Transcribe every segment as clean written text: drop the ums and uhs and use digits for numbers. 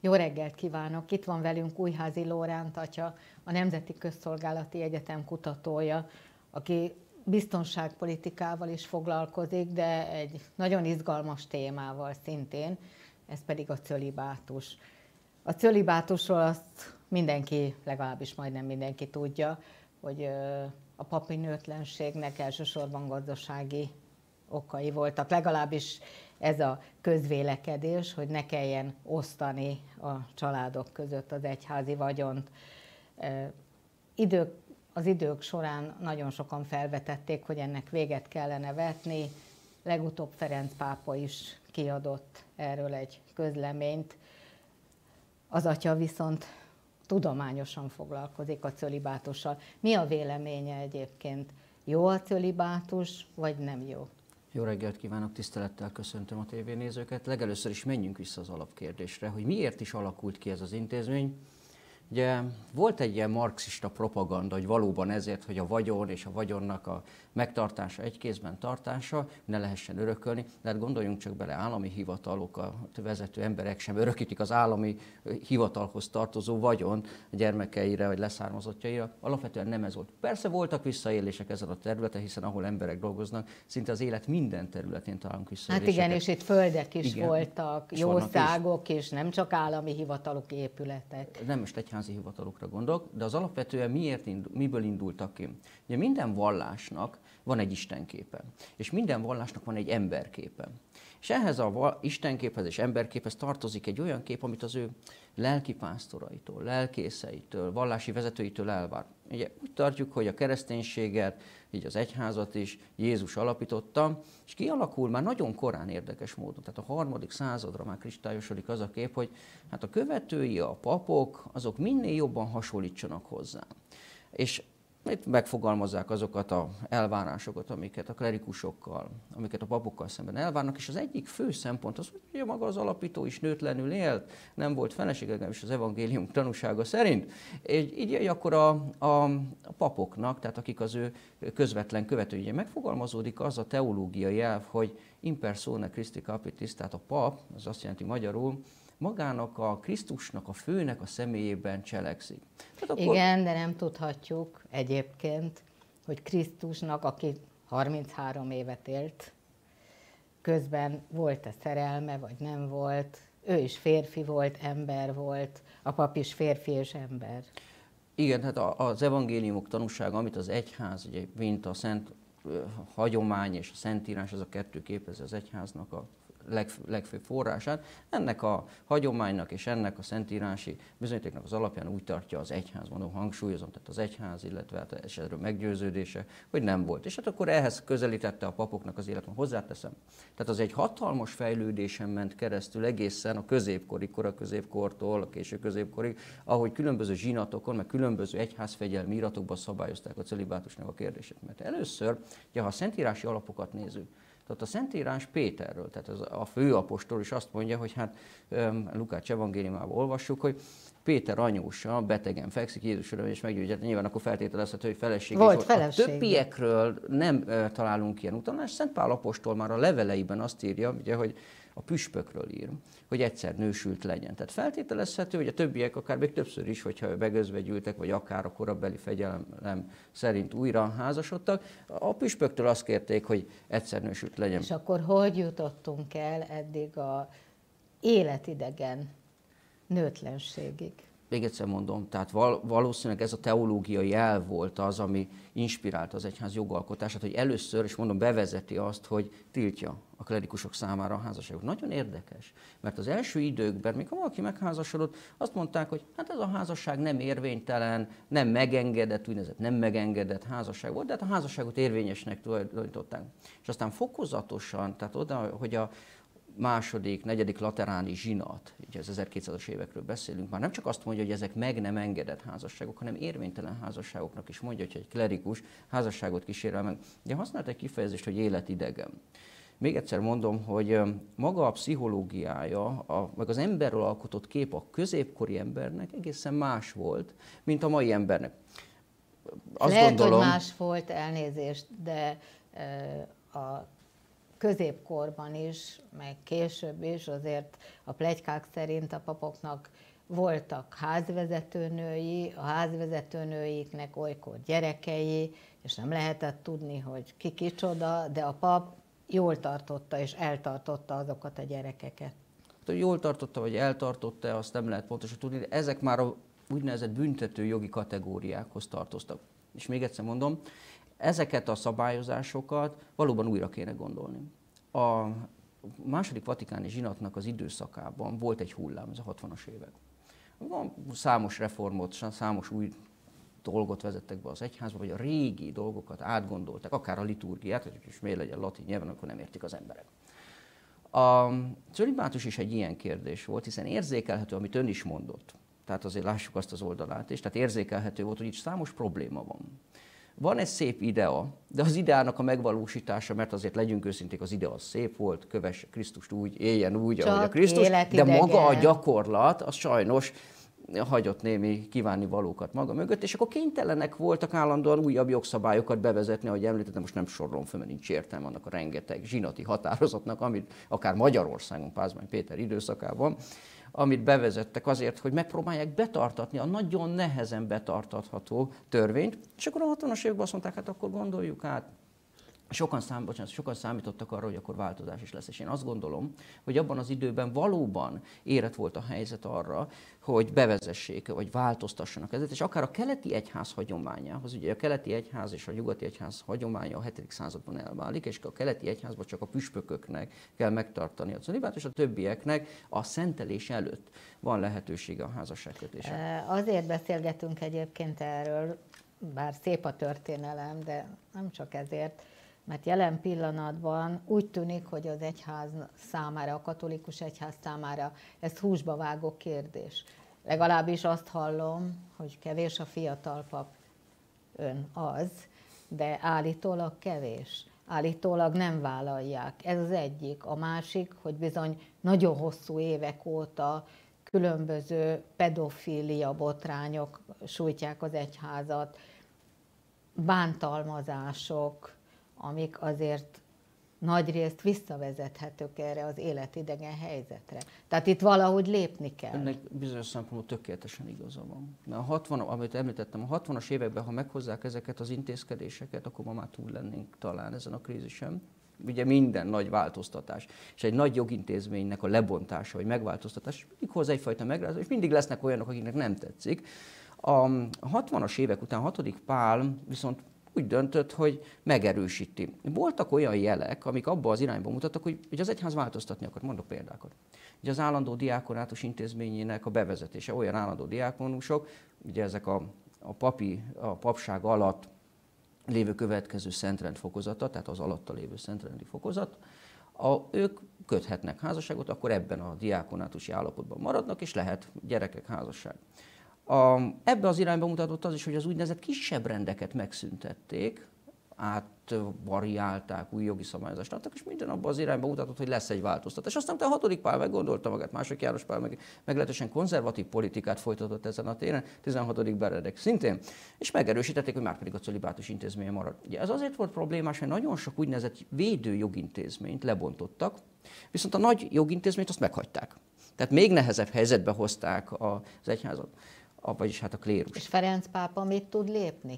Jó reggelt kívánok! Itt van velünk Újházi Lóránt atya, a Nemzeti Közszolgálati Egyetem kutatója, aki biztonságpolitikával is foglalkozik, de egy nagyon izgalmas témával szintén, ez pedig a cölibátus. A cölibátusról azt mindenki, legalábbis majdnem mindenki tudja, hogy a papi nőtlenségnek elsősorban gazdasági okai voltak, legalábbis ez a közvélekedés, hogy ne kelljen osztani a családok között az egyházi vagyont. Az idők során nagyon sokan felvetették, hogy ennek véget kellene vetni. Legutóbb Ferenc pápa is kiadott erről egy közleményt. Az atya viszont tudományosan foglalkozik a cölibátussal. Mi a véleménye egyébként? Jó a cölibátus, vagy nem jó? Jó reggelt kívánok, tisztelettel köszöntöm a tévénézőket. Legelőször is menjünk vissza az alapkérdésre, hogy miért is alakult ki ez az intézmény. Ugye volt egy ilyen marxista propaganda, hogy valóban ezért, hogy a vagyon és a vagyonnak a megtartása, egy kézben tartása, ne lehessen örökölni. De hát gondoljunk csak bele, állami hivatalok, a vezető emberek sem örökítik az állami hivatalhoz tartozó vagyon a gyermekeire vagy leszármazottjaira. Alapvetően nem ez volt. Persze voltak visszaélések ezen a területen, hiszen ahol emberek dolgoznak, szinte az élet minden területén találunk visszaéléseket. Hát igen, és itt földek is voltak, és jószágok is, nem csak állami hivatalok, épületek. Nem most egyházi hivatalokra gondolok, de az alapvetően miből indultak ki? Ugye minden vallásnak van egy istenképe, és minden vallásnak van egy emberképe. És ehhez a istenképhez és emberképhez tartozik egy olyan kép, amit az ő lelkipásztoraitól, lelkészeitől, vallási vezetőitől elvár. Ugye úgy tartjuk, hogy a kereszténységet, így az egyházat is Jézus alapította, és kialakul már nagyon korán érdekes módon. Tehát a 3. századra már kristályosodik az a kép, hogy hát a követői, a papok, azok minél jobban hasonlítsanak hozzá. És itt megfogalmazzák azokat az elvárásokat, amiket a klerikusokkal, amiket a papokkal szemben elvárnak, és az egyik fő szempont az, hogy maga az alapító is nőtlenül élt, nem volt feleség, legalábbis az evangélium tanúsága szerint. Így akkor a papoknak, tehát akik az ő közvetlen követői, megfogalmazódik az a teológiai elv, hogy in persona Christi capitis, tehát a pap, az azt jelenti magyarul, magának a Krisztusnak, a főnek a személyében cselekszik. Akkor... Igen, de nem tudhatjuk egyébként, hogy Krisztusnak, aki 33 évet élt, közben volt-e szerelme, vagy nem volt, ő is férfi volt, ember volt, a pap is férfi és ember. Igen, hát az evangéliumok tanúsága, amit az egyház, ugye, mint a szent hagyomány és a szentírás, ez a kettő képezi az egyháznak a legfőbb forrását. Ennek a hagyománynak és ennek a szentírási bizonyítéknak az alapján úgy tartja az egyház, mondom, hangsúlyozom, tehát az egyház, illetve hát esetről meggyőződése, hogy nem volt. És hát akkor ehhez közelítette a papoknak az életben. Hozzáteszem. Tehát az egy hatalmas fejlődésen ment keresztül egészen a középkorig, koraközépkortól a késő középkorig, ahogy különböző zsinatokon, meg különböző egyházfegyelmi iratokban szabályozták a celibátusnak a kérdését. Mert először, ha a szentírási alapokat nézzük, tehát a Szentírás Péterről, tehát a főapostol is azt mondja, hogy hát Lukács evangéliumában olvassuk, hogy Péter anyósa betegen fekszik, Jézus öröm és meggyógyítja, nyilván akkor feltételezhető, hogy feleség volt. A többiekről nem találunk ilyen utalást. Szent Pál apostol már a leveleiben azt írja, ugye, hogy a püspökről ír, hogy egyszer nősült legyen. Tehát feltételezhető, hogy a többiek akár még többször is, hogyha begözvegyültek, vagy akár a korabeli fegyelem szerint újra házasodtak, a püspöktől azt kérték, hogy egyszer nősült legyen. És akkor hogy jutottunk el eddig a életidegen nőtlenségig? Még egyszer mondom, tehát valószínűleg ez a teológiai elv volt az, ami inspirálta az egyház jogalkotását, hogy először, és mondom, bevezeti azt, hogy tiltja a klerikusok számára a házasságot. Nagyon érdekes, mert az első időkben, mikor valaki megházasodott, azt mondták, hogy hát ez a házasság nem érvénytelen, nem megengedett, úgynevezett nem megengedett házasság volt, de hát a házasságot érvényesnek tulajdonították. És aztán fokozatosan, tehát oda, hogy a második, negyedik lateráni zsinat, ugye az 1200-as évekről beszélünk, már nem csak azt mondja, hogy ezek meg nem engedett házasságok, hanem érvénytelen házasságoknak is mondja, hogy egy klerikus házasságot kísérel meg. Ugye használt egy kifejezést, hogy életidegen. Még egyszer mondom, hogy maga a pszichológiája, meg az emberről alkotott kép a középkori embernek egészen más volt, mint a mai embernek. Azt lehet, gondolom, hogy más volt, elnézést, de a középkorban is, meg később is azért a pletykák szerint a papoknak voltak házvezetőnői, a házvezetőnőiknek olykor gyerekei, és nem lehetett tudni, hogy ki kicsoda, de a pap jól tartotta és eltartotta azokat a gyerekeket. Hogy jól tartotta, vagy eltartotta, azt nem lehet pontosan tudni, de ezek már a úgynevezett büntető jogi kategóriákhoz tartoztak. És még egyszer mondom, ezeket a szabályozásokat valóban újra kéne gondolni. A második vatikáni zsinatnak az időszakában volt egy hullám, ez a 60-as évek. Számos reformot, számos új dolgot vezettek be az egyházba, vagy a régi dolgokat átgondoltak, akár a liturgiát, hogy is miért legyen latin nyelven, akkor nem értik az emberek. A cölibátus is egy ilyen kérdés volt, hiszen érzékelhető, amit ön is mondott, tehát azért lássuk azt az oldalát is, tehát érzékelhető volt, hogy itt számos probléma van. Van egy szép idea, de az ideának a megvalósítása, mert azért legyünk őszinték, az idea az szép volt, kövesse Krisztust úgy, éljen úgy, csak ahogy a Krisztus, de maga a gyakorlat, az sajnos hagyott némi kívánnivalókat maga mögött, és akkor kénytelenek voltak állandóan újabb jogszabályokat bevezetni, ahogy említettem, most nem sorolom fel, mert nincs értelme annak a rengeteg zsinati határozatnak, amit akár Magyarországon, Pázmány Péter időszakában, amit bevezettek azért, hogy megpróbálják betartatni a nagyon nehezen betartatható törvényt, és akkor a 60-as években azt mondták, hát akkor gondoljuk át. Sokan számítottak arra, hogy akkor változás is lesz. És én azt gondolom, hogy abban az időben valóban érett volt a helyzet arra, hogy bevezessék, vagy változtassanak ezért, és akár a keleti egyház hagyományához, ugye a keleti egyház és a nyugati egyház hagyománya a 7. században elválik, és a keleti egyházban csak a püspököknek kell megtartani a cölibát, és a többieknek a szentelés előtt van lehetősége a házasságkötésre. Azért beszélgetünk egyébként erről, bár szép a történelem, de nem csak ezért, mert jelen pillanatban úgy tűnik, hogy az egyház számára, a katolikus egyház számára ez húsba vágó kérdés. Legalábbis azt hallom, hogy kevés a fiatal pap, ön az, de állítólag kevés. Állítólag nem vállalják. Ez az egyik. A másik, hogy bizony nagyon hosszú évek óta különböző pedofília botrányok sújtják az egyházat, bántalmazások, amik azért nagyrészt visszavezethetők erre az életidegen helyzetre. Tehát itt valahogy lépni kell. Ennek bizonyos szempontból tökéletesen igaza van. Mert amit említettem, a 60-as években, ha meghozzák ezeket az intézkedéseket, akkor ma már túl lennénk talán ezen a krízisen. Ugye minden nagy változtatás, és egy nagy jogintézménynek a lebontása, vagy megváltoztatás, mindig hoz egyfajta megrázás, és mindig lesznek olyanok, akiknek nem tetszik. A 60-as évek után 6. Pál viszont úgy döntött, hogy megerősíti. Voltak olyan jelek, amik abba az irányba mutattak, hogy az egyház változtatni akar. Mondok példákat. Ugye az állandó diákonátus intézményének a bevezetése, olyan állandó diákonusok, ugye ezek a papság alatt lévő következő szentrend fokozata, tehát az alatta lévő szentrendi fokozat, ők köthetnek házasságot, akkor ebben a diákonátusi állapotban maradnak, és lehet gyerekek házasság. Ebbe az irányba mutatott az is, hogy az úgynevezett kisebb rendeket megszüntették, átvariálták, új jogi szabályozást adtak, és minden abban az irányba mutatott, hogy lesz egy változtatás. Aztán a 6. Pál meggondolta magát, második János Pál meglehetősen konzervatív politikát folytatott ezen a téren, 16. Benedek szintén, és megerősítették, hogy már pedig a cölibátus intézménye marad. Ugye ez azért volt problémás, mert nagyon sok úgynevezett védő jogintézményt lebontottak, viszont a nagy jogintézményt azt meghagyták. Tehát még nehezebb helyzetbe hozták az egyházat, vagyis hát a klérust. És Ferenc pápa mit tud lépni?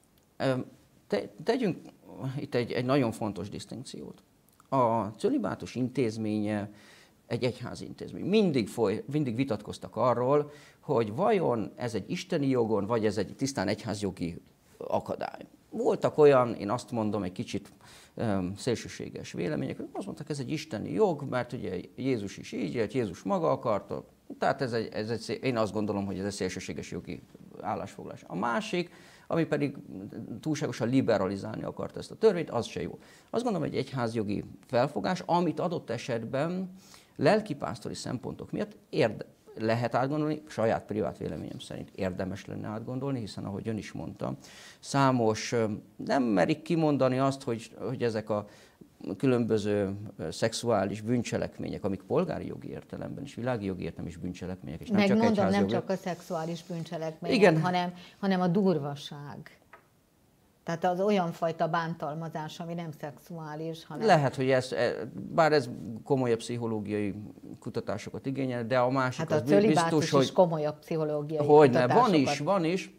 Tegyünk itt egy nagyon fontos disztinkciót. A cölibátus intézménye egy egyházi intézmény. Mindig vitatkoztak arról, hogy vajon ez egy isteni jogon, vagy ez egy tisztán egyházjogi akadály. Voltak olyan, én azt mondom, egy kicsit szélsőséges vélemények, hogy azt mondták, ez egy isteni jog, mert ugye Jézus is így élt, Jézus maga akarta, tehát én azt gondolom, hogy ez egy szélsőséges jogi állásfoglalás. A másik, ami pedig túlságosan liberalizálni akart ezt a törvényt, az se jó. Azt gondolom, hogy egy egyházjogi felfogás, amit adott esetben lelkipásztori szempontok miatt lehet átgondolni, saját privát véleményem szerint érdemes lenne átgondolni, hiszen ahogy ön is mondta, számos, nem merik kimondani azt, hogy ezek a különböző szexuális bűncselekmények, amik polgári jogi értelemben és világi jogi értelemben is bűncselekmények, és nem csak egyházjogi. Nem csak a szexuális bűncselekmények, hanem a durvaság. Tehát az olyan fajta bántalmazás, ami nem szexuális, hanem... Lehet, hogy bár ez komolyabb pszichológiai kutatásokat igényel, de a másik hát az a cölibátus biztos, hogy... is komolyabb pszichológiai Hogyne, kutatásokat. van is,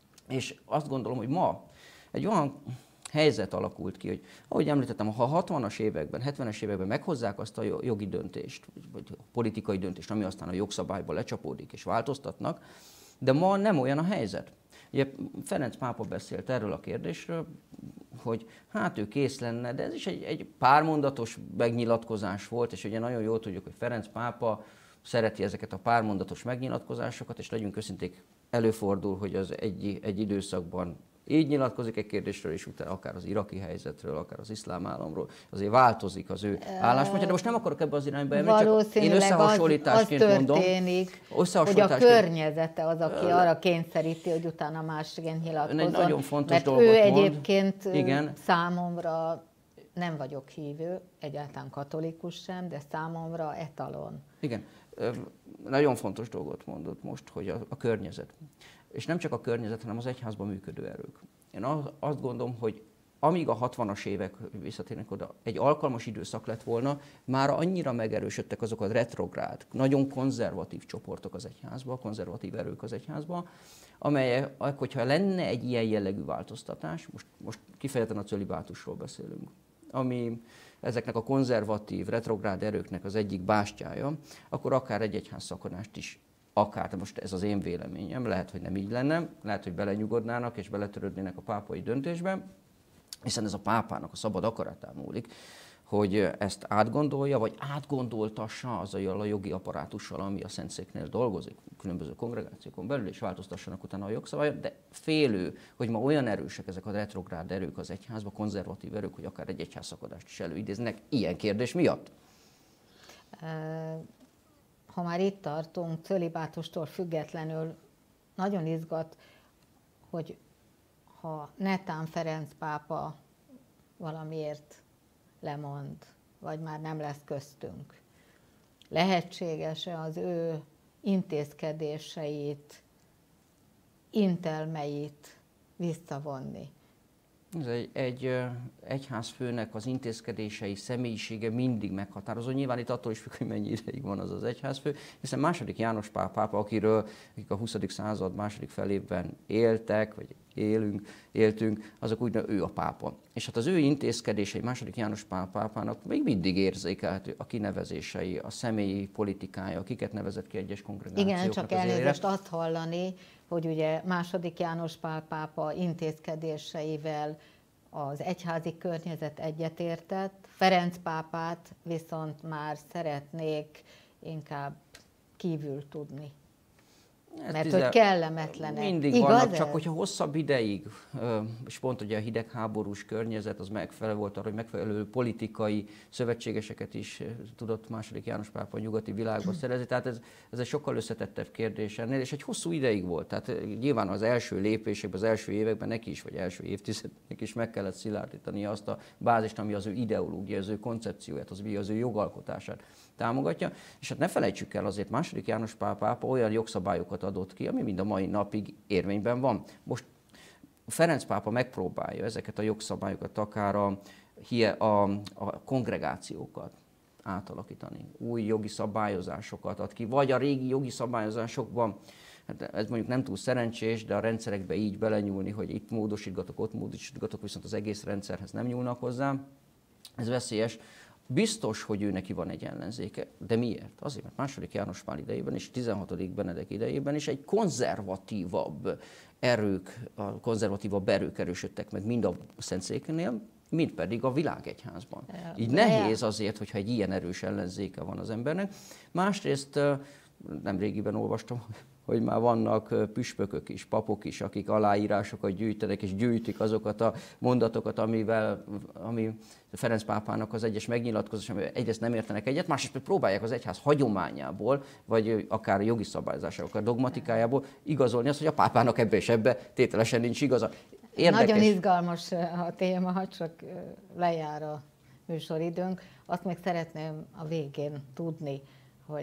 és azt gondolom, hogy ma egy olyan helyzet alakult ki, hogy ahogy említettem, ha a 60-as években, 70-es években meghozzák azt a jogi döntést, vagy a politikai döntést, ami aztán a jogszabályba lecsapódik és változtatnak, de ma nem olyan a helyzet. Ugye Ferenc pápa beszélt erről a kérdésről, hogy hát ő kész lenne, de ez is egy pármondatos megnyilatkozás volt, és ugye nagyon jól tudjuk, hogy Ferenc pápa szereti ezeket a pármondatos megnyilatkozásokat, és legyünk őszinték, előfordul, hogy az egy időszakban így nyilatkozik egy kérdésről, és utána akár az iraki helyzetről, akár az iszlám államról, azért változik az ő álláspontja, de most nem akarok ebbe az irányba elmenni, csak én összehasonlításként mondom. Történik, hogy a környezete az, aki arra kényszeríti, hogy utána másként nyilatkozzon. Egy nagyon fontos mert dolgot ő mond. egyébként Igen. Számomra, nem vagyok hívő, egyáltalán katolikus sem, de számomra etalon. Igen. Nagyon fontos dolgot mondott most, hogy a környezet. És nem csak a környezet, hanem az egyházban működő erők. Én azt gondolom, hogy amíg a 60-as évek, visszatérnek oda, egy alkalmas időszak lett volna, már annyira megerősödtek azok a retrográd, nagyon konzervatív csoportok az egyházban, konzervatív erők az egyházban, amelyek, hogyha lenne egy ilyen jellegű változtatás, most kifejezetten a cölibátusról beszélünk, ami ezeknek a konzervatív, retrográd erőknek az egyik bástyája, akkor akár egy egyház szakadást is, akár, de most ez az én véleményem, lehet, hogy nem így lenne, lehet, hogy belenyugodnának és beletörődnének a pápai döntésbe, hiszen ez a pápának a szabad akaratán múlik, hogy ezt átgondolja, vagy átgondoltassa azzal a jogi apparátussal, ami a Szentszéknél dolgozik, különböző kongregációkon belül, és változtassanak utána a jogszabályot, de félő, hogy ma olyan erősek ezek a retrográd erők az egyházban, konzervatív erők, hogy akár egy egyházszakadást is előidéznek ilyen kérdés miatt. Ha már itt tartunk, cölibátustól függetlenül nagyon izgat, hogy ha netán Ferenc pápa valamiért lemond, vagy már nem lesz köztünk, lehetséges-e az ő intézkedéseit, intelmeit visszavonni? Ez egy egyházfőnek az intézkedései, személyisége mindig meghatározó. Nyilván itt attól is függ, hogy mennyi ideig van az egyházfő, hiszen II. János Pál pápa, akik a 20. század második felében éltek, vagy éltünk, azok úgy, ő a pápa. És hát az ő intézkedései II. János Pál pápának még mindig érzékelhető a kinevezései, a személyi politikája, akiket nevezett ki egyes kongregációkat. Igen, csak elnézést azt hallani, hogy ugye II. János Pál pápa intézkedéseivel az egyházi környezet egyetértett, Ferenc pápát viszont már szeretnék inkább kívül tudni. Mert hogy kellemetlenek. Mindig igaz vannak, ez? csak hogyha hosszabb ideig, és pont ugye a hidegháborús környezet, az megfelelő volt arra, hogy megfelelő politikai szövetségeseket is tudott II. János pápa a nyugati világban szerezni. Tehát ez egy sokkal összetettebb kérdés ennél, és egy hosszú ideig volt. Tehát nyilván az első lépésekben, az első években neki is, vagy első évtizednek is meg kellett szilárdítani azt a bázist, ami az ő ideológia, az ő koncepcióját, az ő jogalkotását támogatja. És hát ne felejtsük el, azért II. János Pál pápa olyan jogszabályokat adott ki, ami mind a mai napig érvényben van. Most Ferenc pápa megpróbálja ezeket a jogszabályokat, akár a kongregációkat átalakítani, új jogi szabályozásokat ad ki, vagy a régi jogi szabályozásokban, hát ez mondjuk nem túl szerencsés, de a rendszerekbe így belenyúlni, hogy itt módosítgatok, ott módosítgatok, viszont az egész rendszerhez nem nyúlnak hozzá. Ez veszélyes. Biztos, hogy ő neki van egy ellenzéke, de miért? Azért, mert II. János Pál idejében és 16. Benedek idejében is egy konzervatívabb erők erősödtek meg mind a Szentszéknél, mind pedig a világegyházban. Így nehéz azért, hogyha egy ilyen erős ellenzéke van az embernek. Másrészt nemrégiben olvastam, hogy már vannak püspökök is, papok is, akik aláírásokat gyűjtenek, és gyűjtik azokat a mondatokat, ami Ferenc pápának az egyes megnyilatkozás, amivel egyrészt nem értenek egyet, másrészt próbálják az egyház hagyományából, vagy akár jogi szabályozásából, akár dogmatikájából igazolni azt, hogy a pápának ebbe és ebbe tételesen nincs igaza. Érdekes. Nagyon izgalmas a téma, ha csak lejár a műsoridőnk. Azt még szeretném a végén tudni, hogy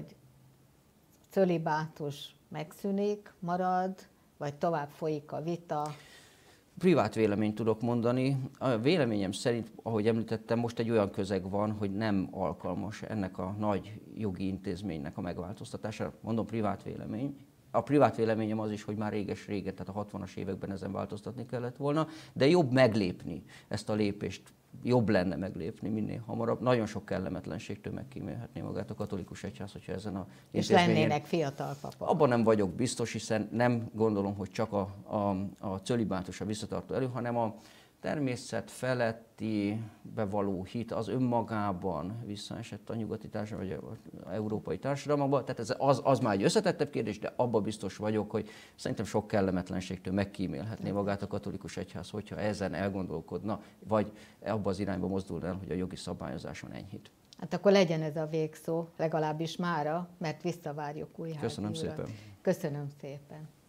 cölibátus megszűnik, marad, vagy tovább folyik a vita? Privát véleményt tudok mondani. A véleményem szerint, ahogy említettem, most egy olyan közeg van, hogy nem alkalmas ennek a nagy jogi intézménynek a megváltoztatására. Mondom, privát vélemény. A privát véleményem az is, hogy már réges-régen, tehát a 60-as években ezen változtatni kellett volna, de jobb meglépni ezt a lépést. Jobb lenne meglépni minél hamarabb. Nagyon sok kellemetlenségtől megkímélhetné magát a katolikus egyház, hogyha ezen a és lennének fiatal papok. Abban nem vagyok biztos, hiszen nem gondolom, hogy csak a cölibátus a visszatartó erő, hanem a természet feletti bevaló hit az önmagában visszaesett a nyugati társadalom, vagy az európai társadalmakban. Tehát az már egy összetettebb kérdés, de abban biztos vagyok, hogy szerintem sok kellemetlenségtől megkímélhetné magát a katolikus egyház, hogyha ezen elgondolkodna, vagy abba az irányba mozdul el, hogy a jogi szabályozáson enyhít. Hát akkor legyen ez a végszó, legalábbis mára, mert visszavárjuk Újházi Köszönöm urat. szépen. Köszönöm szépen.